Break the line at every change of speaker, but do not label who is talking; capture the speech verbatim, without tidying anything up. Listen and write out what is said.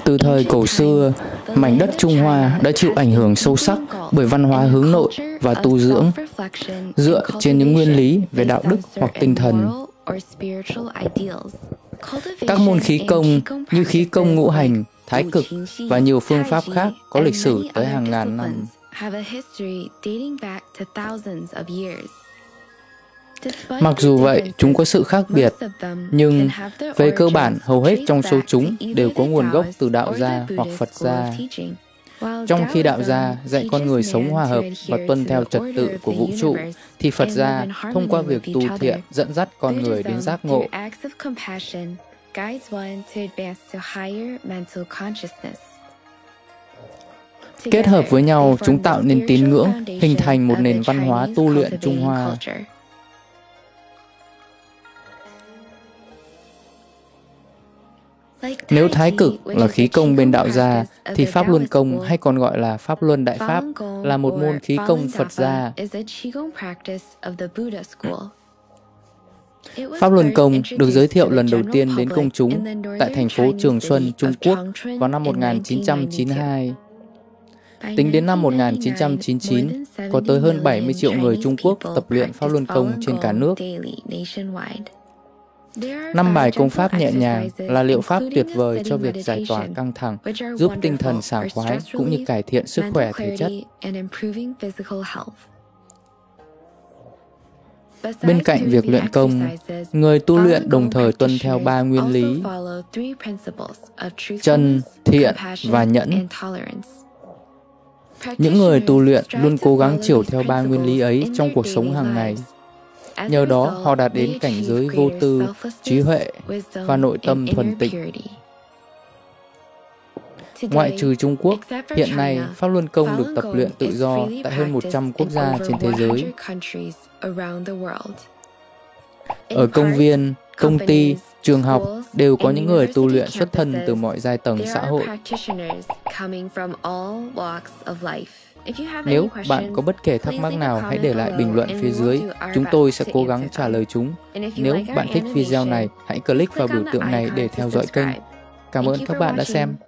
Từ thời cổ xưa, mảnh đất Trung Hoa đã chịu ảnh hưởng sâu sắc bởi văn hóa hướng nội và tu dưỡng, dựa trên những nguyên lý về đạo đức hoặc tinh thần. Các môn khí công như khí công ngũ hành, thái cực và nhiều phương pháp khác có lịch sử tới hàng ngàn năm. Mặc dù vậy, chúng có sự khác biệt, nhưng về cơ bản hầu hết trong số chúng đều có nguồn gốc từ đạo gia hoặc Phật gia. Trong khi đạo gia dạy con người sống hòa hợp và tuân theo trật tự của vũ trụ, thì Phật gia thông qua việc tu thiện dẫn dắt con người đến giác ngộ. Kết hợp với nhau, chúng tạo nên tín ngưỡng, hình thành một nền văn hóa tu luyện Trung Hoa. Nếu thái cực là khí công bên đạo gia, thì Pháp Luân Công hay còn gọi là Pháp Luân Đại Pháp là một môn khí công Phật gia. Pháp Luân Công được giới thiệu lần đầu tiên đến công chúng tại thành phố Trường Xuân, Trung Quốc vào năm một nghìn chín trăm chín mươi hai. Tính đến năm một nghìn chín trăm chín mươi chín, có tới hơn bảy mươi triệu người Trung Quốc tập luyện Pháp Luân Công trên cả nước. Năm bài công pháp nhẹ nhàng là liệu pháp tuyệt vời cho việc giải tỏa căng thẳng, giúp tinh thần sảng khoái cũng như cải thiện sức khỏe thể chất. Bên cạnh việc luyện công, người tu luyện đồng thời tuân theo ba nguyên lý: chân, thiện và nhẫn. Những người tu luyện luôn cố gắng chiều theo ba nguyên lý ấy trong cuộc sống hàng ngày. Nhờ đó, họ đạt đến cảnh giới vô tư, trí huệ và nội tâm thuần tịnh. Ngoại trừ Trung Quốc, hiện nay Pháp Luân Công được tập luyện tự do tại hơn một trăm quốc gia trên thế giới. Ở công viên, công ty, trường học đều có những người tu luyện xuất thân từ mọi giai tầng xã hội. Nếu bạn có bất kể thắc mắc nào, hãy để lại bình luận phía dưới. Chúng tôi sẽ cố gắng trả lời chúng. Nếu bạn thích video này, hãy click vào biểu tượng này để theo dõi kênh. Cảm ơn các bạn đã xem.